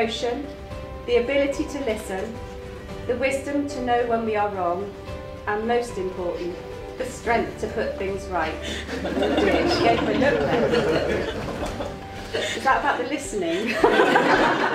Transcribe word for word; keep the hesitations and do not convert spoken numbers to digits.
devotion, the ability to listen, the wisdom to know when we are wrong, and most important, the strength to put things right. Oh dear, she gave me a look there. Is that about the listening?